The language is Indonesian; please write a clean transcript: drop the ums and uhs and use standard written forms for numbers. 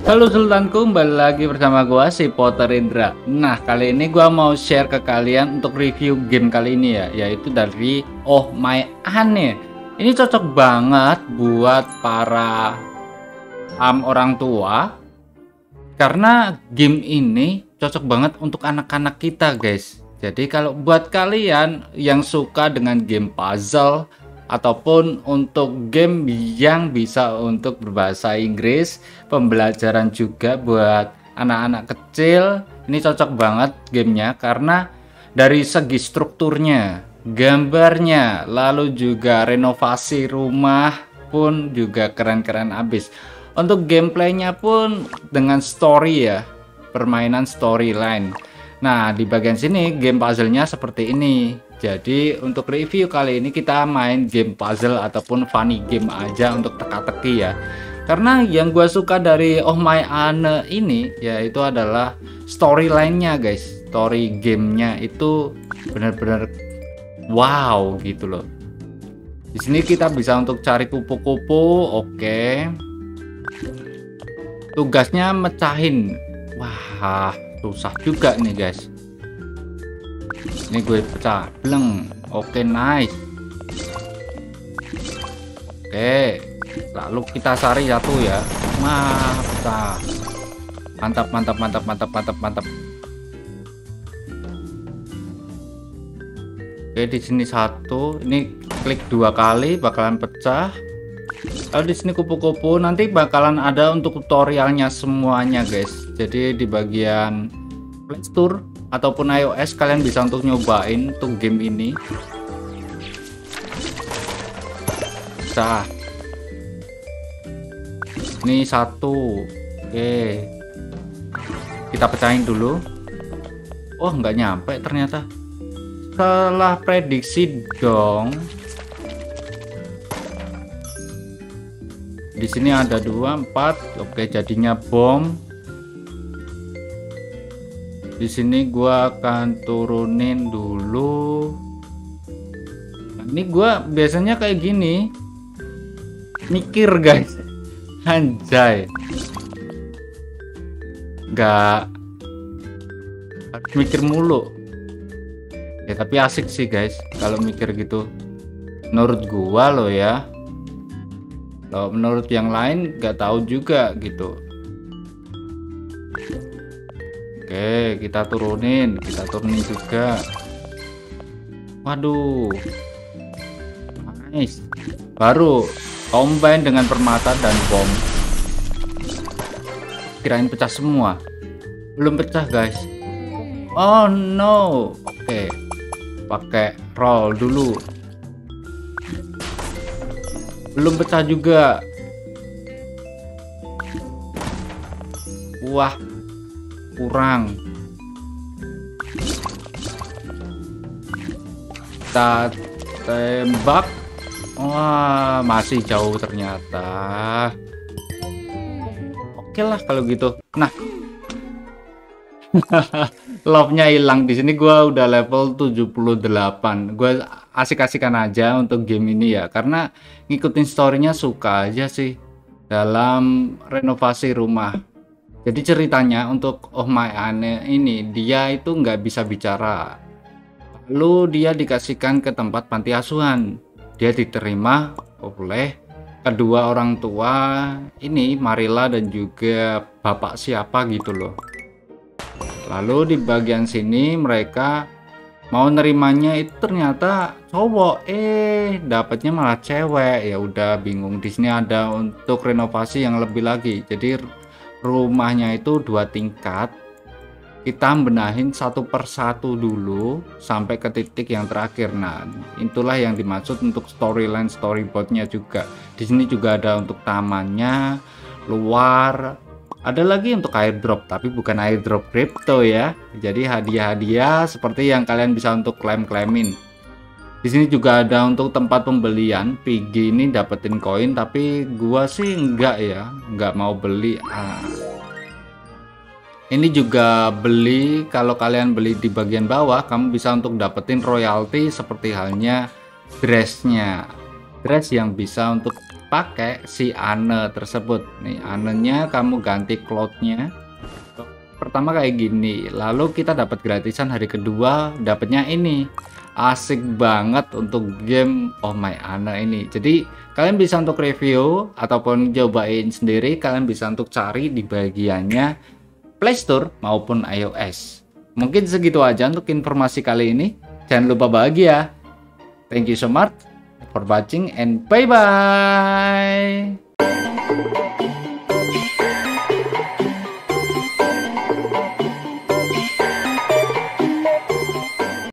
Halo Sultanku, kembali lagi bersama gua si Potter Indra. Nah, kali ini gua mau share ke kalian untuk review game kali ini ya, yaitu dari Oh My Ane. Ini cocok banget buat para orang tua karena game ini cocok banget untuk anak-anak kita, guys. Jadi kalau buat kalian yang suka dengan game puzzle ataupun untuk game yang bisa untuk berbahasa Inggris, pembelajaran juga buat anak-anak kecil, ini cocok banget gamenya karena dari segi strukturnya, gambarnya, lalu juga renovasi rumah pun juga keren-keren abis. Untuk gameplaynya pun dengan story ya, permainan storyline. Nah, di bagian sini game puzzle-nya seperti ini. Jadi untuk review kali ini kita main game puzzle ataupun funny game aja untuk teka-teki ya. Karena yang gue suka dari Oh My Ane ini yaitu adalah storyline-nya, guys. Story gamenya itu benar-benar wow gitu loh. Di sini kita bisa untuk cari kupu-kupu, oke. Tugasnya mecahin. Wah, susah juga nih, guys. Ini gue pecah, bleng. Oke, nice. Oke, lalu kita cari satu ya. Wah, pecah. Mantap, mantap, mantap, mantap, mantap, mantap. Oke, di sini satu. Ini klik 2 kali bakalan pecah. Lalu di sini kupu-kupu, nanti bakalan ada untuk tutorialnya semuanya, guys. Jadi di bagian Play Store ataupun iOS kalian bisa untuk nyobain untuk game ini. Nah, ini satu. Oke, kita pecahin dulu. Oh, nggak nyampe ternyata. Salah prediksi dong. Di sini ada 2, 4. Oke, jadinya bom. Di sini gua akan turunin dulu. Nah, ini gua biasanya kayak gini. Mikir, guys. Anjay. Nggak harus mikir mulu. Ya, tapi asik sih, guys, kalau mikir gitu. Menurut gua loh ya. Kalau menurut yang lain nggak tahu juga gitu. Oke, kita turunin juga. Waduh, nice. Baru combine dengan permata dan bom. Kirain pecah semua, belum pecah, guys. Oh no. Oke, pakai roll dulu. Belum pecah juga. Wah, kurang. Kita tembak. Wah, masih jauh ternyata. Oke lah kalau gitu. Nah, love-nya hilang. Di sini gua udah level 78. Gua asik-asikan aja untuk game ini ya, karena ngikutin story-nya suka aja sih dalam renovasi rumah. Jadi ceritanya untuk Oh My Ane ini, dia itu nggak bisa bicara. Lalu dia dikasihkan ke tempat panti asuhan. Dia diterima oleh kedua orang tua ini, Marilla dan juga bapak siapa gitu loh. Lalu di bagian sini mereka mau nerimanya itu ternyata cowok, dapatnya malah cewek. Ya udah bingung. Di sini ada untuk renovasi yang lebih lagi. Jadi rumahnya itu 2 tingkat. Kita benahin satu persatu dulu sampai ke titik yang terakhir. Nah, itulah yang dimaksud untuk storyline storyboardnya juga. Di sini juga ada untuk tamannya, luar. Ada lagi untuk airdrop, tapi bukan airdrop crypto ya. Jadi hadiah-hadiah seperti yang kalian bisa untuk klaim-klaimin. Di sini juga ada untuk tempat pembelian. PG ini dapetin koin, tapi gua sih enggak ya, enggak mau beli. Ini juga beli. Kalau kalian beli di bagian bawah, kamu bisa untuk dapetin royalti seperti halnya dressnya. Dress yang bisa untuk pakai si Ane tersebut. Nih anenya kamu ganti cloudnya. Pertama kayak gini, lalu kita dapat gratisan hari kedua, dapatnya ini. Asik banget untuk game Oh My Ane ini. Jadi kalian bisa untuk review ataupun cobain sendiri, kalian bisa untuk cari di bagiannya Play Store maupun iOS. Mungkin segitu aja untuk informasi kali ini. Jangan lupa bahagia. Thank you so much for watching and bye bye.